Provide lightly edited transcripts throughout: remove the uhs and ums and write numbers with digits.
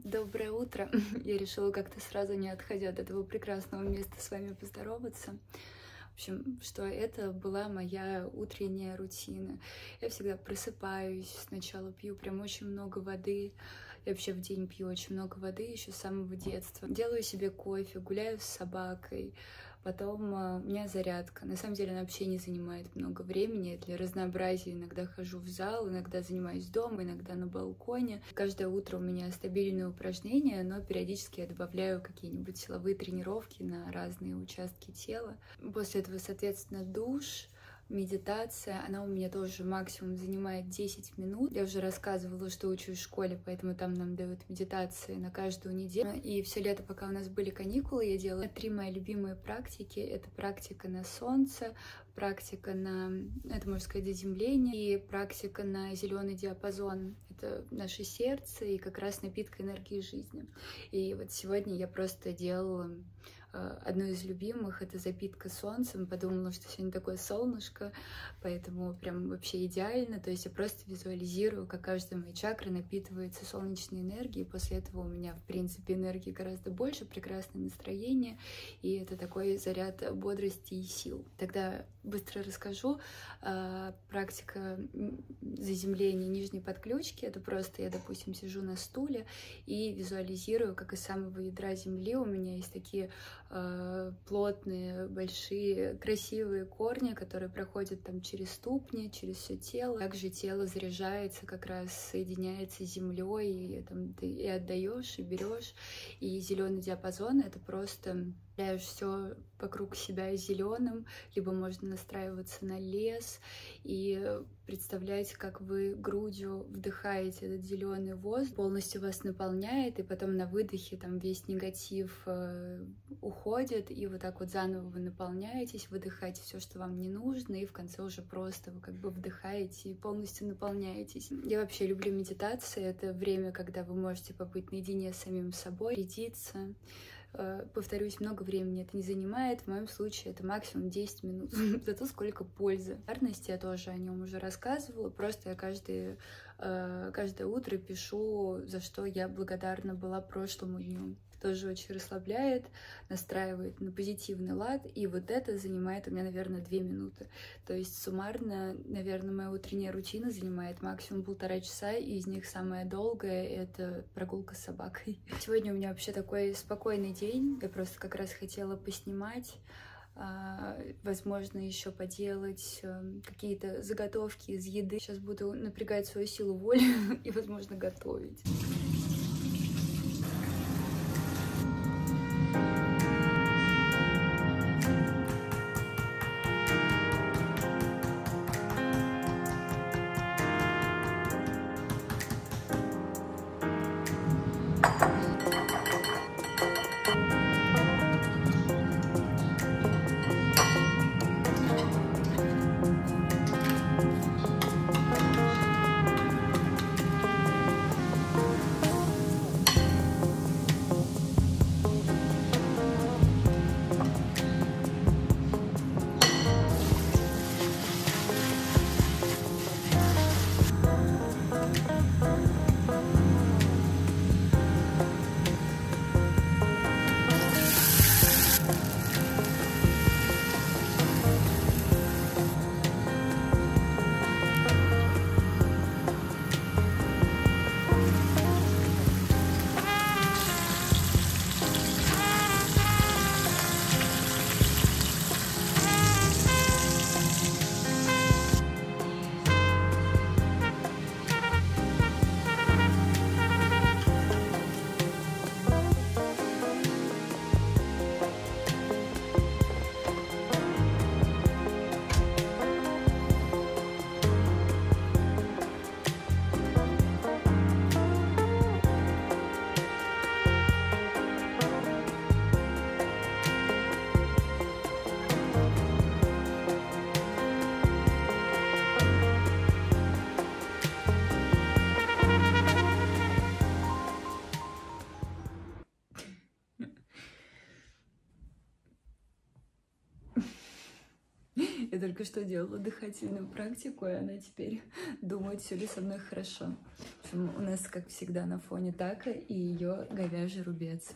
Доброе утро! Я решила как-то сразу, не отходя от этого прекрасного места, с вами поздороваться. В общем, что это была моя утренняя рутина. Я всегда просыпаюсь, сначала пью прям очень много воды. Я вообще в день пью очень много воды еще с самого детства. Делаю себе кофе, гуляю с собакой. Потом у меня зарядка. На самом деле она вообще не занимает много времени. Для разнообразия иногда хожу в зал, иногда занимаюсь дома, иногда на балконе. Каждое утро у меня стабильные упражнения, но периодически я добавляю какие-нибудь силовые тренировки на разные участки тела. После этого, соответственно, душ. Медитация, она у меня тоже максимум занимает 10 минут. Я уже рассказывала, что учусь в школе, поэтому там нам дают медитации на каждую неделю. И все лето, пока у нас были каникулы, я делала 3 мои любимые практики. Это практика на солнце, практика на, это можно сказать, заземление, и практика на зеленый диапазон. Это наше сердце и как раз напитка энергии жизни. И вот сегодня я просто делала одну из любимых, это запитка солнцем. Подумала, что сегодня такое солнышко, поэтому прям вообще идеально. То есть я просто визуализирую, как каждая моя чакра напитывается солнечной энергией. После этого у меня, в принципе, энергии гораздо больше, прекрасное настроение, и это такой заряд бодрости и сил. Тогда быстро расскажу. Практика заземления нижней подключки. Это просто я, допустим, сижу на стуле и визуализирую, как из самого ядра земли у меня есть такие плотные, большие, красивые корни, которые проходят там через ступни, через все тело. Также тело заряжается, как раз соединяется с землей, и там ты и отдаешь, и берешь. И зеленый диапазон — это просто все вокруг себя зеленым, либо можно настраиваться на лес и представлять, как вы грудью вдыхаете этот зеленый воздух, полностью вас наполняет, и потом на выдохе там весь негатив уходит, и вот так вот заново вы наполняетесь, выдыхаете все, что вам не нужно, и в конце уже просто вы как бы вдыхаете и полностью наполняетесь. Я вообще люблю медитации. Это время, когда вы можете побыть наедине с самим собой, рядиться. Повторюсь, много времени это не занимает. В моем случае это максимум 10 минут. Зато сколько пользы. Благодарности я тоже о нем уже рассказывала. Просто я каждое утро пишу, за что я благодарна была прошлому дню. Тоже очень расслабляет, настраивает на позитивный лад, и вот это занимает у меня, наверное, 2 минуты. То есть суммарно, наверное, моя утренняя рутина занимает максимум 1,5 часа, и из них самая долгая — это прогулка с собакой. Сегодня у меня вообще такой спокойный день, я просто как раз хотела поснимать, возможно, еще поделать какие-то заготовки из еды. Сейчас буду напрягать свою силу воли и, возможно, готовить. Я только что делала дыхательную практику, и она теперь думает, все ли со мной хорошо. В общем, у нас, как всегда, на фоне Така и ее говяжий рубец.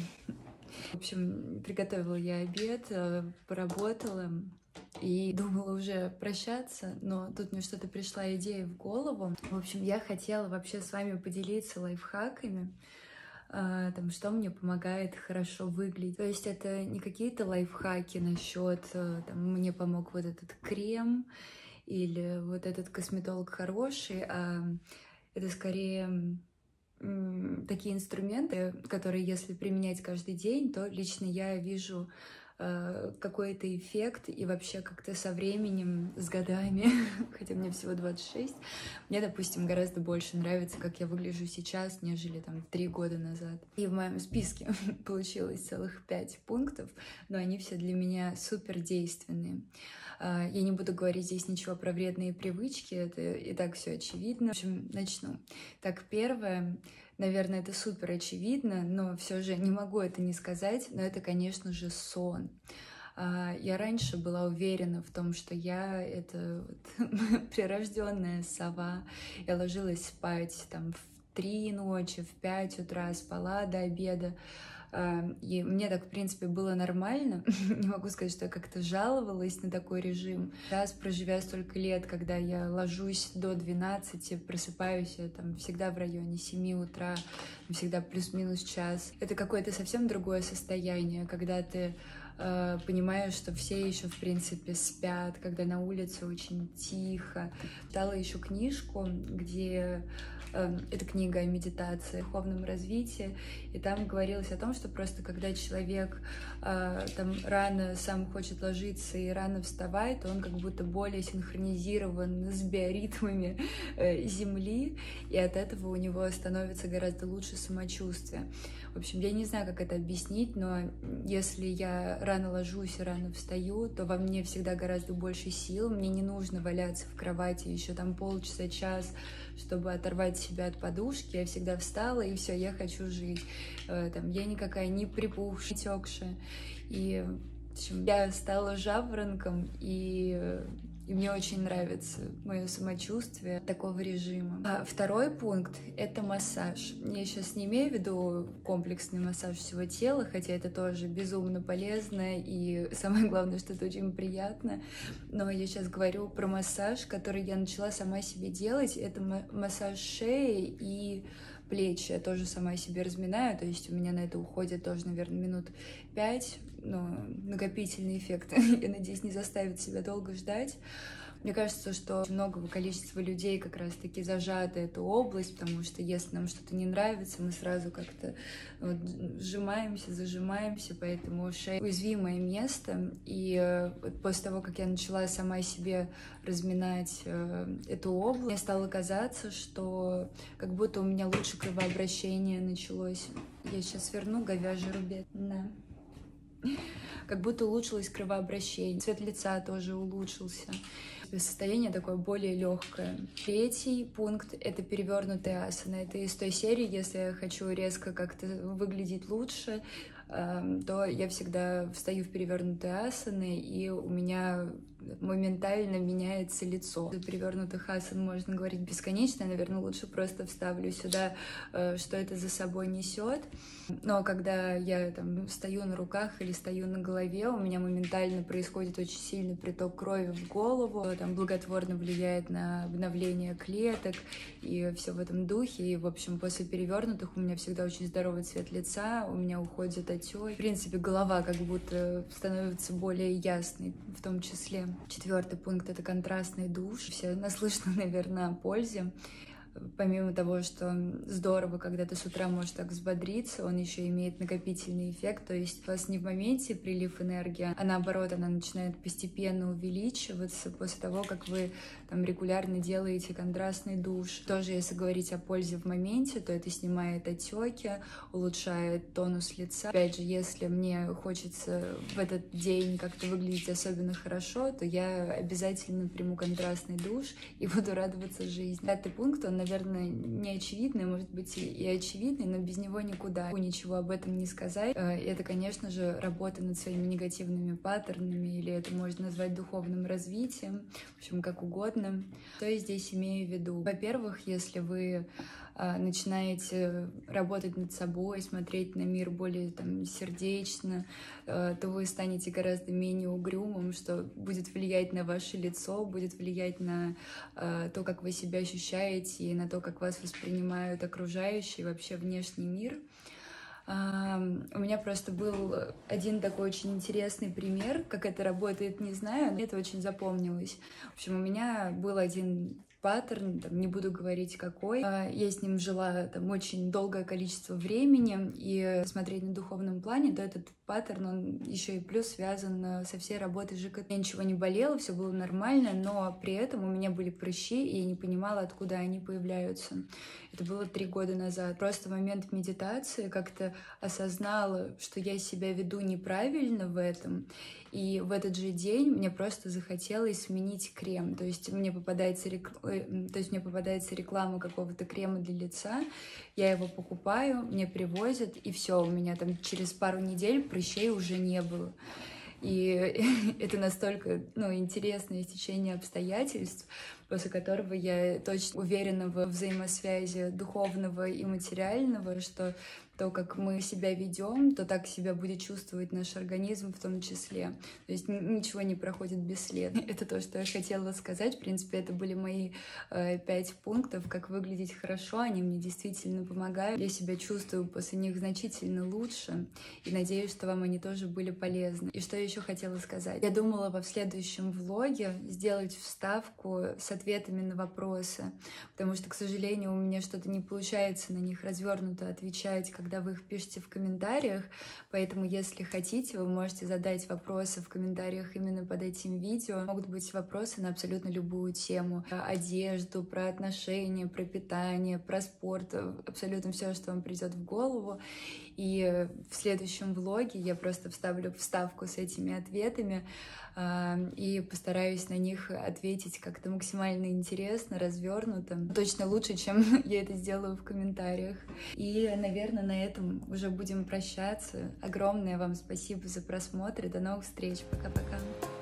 В общем, приготовила я обед, поработала и думала уже прощаться, но тут мне что-то пришла идея в голову. В общем, я хотела вообще с вами поделиться лайфхаками, там, что мне помогает хорошо выглядеть. То есть это не какие-то лайфхаки насчет, там, мне помог вот этот крем или вот этот косметолог хороший, а это скорее такие инструменты, которые, если применять каждый день, то лично я вижу какой-то эффект, и вообще как-то со временем, с годами, хотя мне всего 26, мне, допустим, гораздо больше нравится, как я выгляжу сейчас, нежели там 3 года назад. И в моем списке получилось целых 5 пунктов, но они все для меня супер действенные. Я не буду говорить здесь ничего про вредные привычки, это и так все очевидно. В общем, начну. Так, первое, наверное, это супер очевидно, но все же не могу это не сказать, но это, конечно же, сон. Я раньше была уверена в том, что я это вот прирожденная сова. Я ложилась спать там в 3 ночи, в 5 утра, спала до обеда. И мне так, в принципе, было нормально. Не могу сказать, что я как-то жаловалась на такой режим. Сейчас, проживя столько лет, когда я ложусь до 12, просыпаюсь я там всегда в районе 7 утра, всегда плюс-минус час. Это какое-то совсем другое состояние, когда ты понимаешь, что все еще, в принципе, спят, когда на улице очень тихо. Читала еще книжку, где это книга о медитации, о духовном развитии, и там говорилось о том, что просто когда человек там рано сам хочет ложиться и рано вставать, то он как будто более синхронизирован с биоритмами Земли, и от этого у него становится гораздо лучше самочувствие. В общем, я не знаю, как это объяснить, но если я рано ложусь и рано встаю, то во мне всегда гораздо больше сил, мне не нужно валяться в кровати еще там полчаса, час, чтобы оторвать себя от подушки. Я всегда встала, и все, я хочу жить. Там, я никакая не припухшая, текшая. И в общем, я стала жаворонком, и мне очень нравится мое самочувствие такого режима. Второй пункт — это массаж. Я сейчас не имею в виду комплексный массаж всего тела, хотя это тоже безумно полезно, и самое главное, что это очень приятно. Но я сейчас говорю про массаж, который я начала сама себе делать. Это массаж шеи и плечи. Я тоже сама себе разминаю, то есть у меня на это уходит тоже, наверное, минут 5, но накопительный эффект, я надеюсь, не заставит себя долго ждать. Мне кажется, что многого количества людей как раз-таки зажата эта область, потому что если нам что-то не нравится, мы сразу как-то вот сжимаемся, зажимаемся, поэтому шея — уязвимое место. И вот после того, как я начала сама себе разминать эту область, мне стало казаться, что как будто у меня лучше кровообращение началось. Я сейчас верну говяжий рубец. Да. Как будто улучшилось кровообращение, цвет лица тоже улучшился. Состояние такое более легкое. Третий пункт — это перевернутые асаны. Это из той серии, если я хочу резко как-то выглядеть лучше, то я всегда встаю в перевернутые асаны, и у меня моментально меняется лицо. О перевернутых асан можно говорить бесконечно, наверное, лучше просто вставлю сюда, что это за собой несет. Но когда я там стою на руках или стою на голове, у меня моментально происходит очень сильный приток крови в голову, там благотворно влияет на обновление клеток и все в этом духе. И, в общем, после перевернутых у меня всегда очень здоровый цвет лица, у меня уходит отек. В принципе, голова как будто становится более ясной в том числе. Четвертый пункт — это контрастный душ. Все наслышаны, наверное, о пользе. Помимо того, что здорово, когда ты с утра можешь так взбодриться, он еще имеет накопительный эффект, то есть у вас не в моменте прилив энергии, а наоборот, она начинает постепенно увеличиваться после того, как вы там регулярно делаете контрастный душ. Тоже, если говорить о пользе в моменте, то это снимает отеки, улучшает тонус лица. Опять же, если мне хочется в этот день как-то выглядеть особенно хорошо, то я обязательно приму контрастный душ и буду радоваться жизни. Пятый пункт, он, наверное, не очевидный, может быть, и очевидный, но без него никуда. Ничего об этом не сказать. Это, конечно же, работа над своими негативными паттернами, или это можно назвать духовным развитием, в общем, как угодно. Что я здесь имею в виду? Во-первых, если вы начинаете работать над собой, смотреть на мир более сердечно, то вы станете гораздо менее угрюмым, что будет влиять на ваше лицо, будет влиять на то, как вы себя ощущаете, и на то, как вас воспринимают окружающие, вообще внешний мир. У меня просто был один такой очень интересный пример, как это работает, не знаю, но это очень запомнилось. В общем, у меня был один паттерн, не буду говорить какой. Я с ним жила очень долгое количество времени, и смотреть на духовном плане, то этот паттерн, он еще и плюс связан со всей работой ЖКТ. Я ничего не болела, все было нормально, но при этом у меня были прыщи, и я не понимала, откуда они появляются. Это было 3 года назад. Просто в момент медитации как-то осознала, что я себя веду неправильно в этом, и в этот же день мне просто захотелось сменить крем. То есть мне попадается реклама какого-то крема для лица, я его покупаю, мне привозят, и все, у меня через пару недель прыщей уже не было. И это настолько интересное стечение обстоятельств, после которого я точно уверена во взаимосвязи духовного и материального, что то, как мы себя ведем, то так себя будет чувствовать наш организм в том числе. То есть ничего не проходит бесследно. Это то, что я хотела сказать. В принципе, это были мои 5 пунктов, как выглядеть хорошо. Они мне действительно помогают. Я себя чувствую после них значительно лучше. И надеюсь, что вам они тоже были полезны. И что я еще хотела сказать? Я думала в следующем влоге сделать вставку с ответами на вопросы, потому что, к сожалению, у меня что-то не получается на них развернуто отвечать, когда вы их пишете в комментариях, поэтому, если хотите, вы можете задать вопросы в комментариях именно под этим видео. Могут быть вопросы на абсолютно любую тему. Про одежду, про отношения, про питание, про спорт, абсолютно все, что вам придет в голову. И в следующем влоге я просто вставлю вставку с этими ответами и постараюсь на них ответить как-то максимально интересно, развернуто. Точно лучше, чем я это сделаю в комментариях. И, наверное, на этом уже будем прощаться. Огромное вам спасибо за просмотр и до новых встреч. Пока-пока.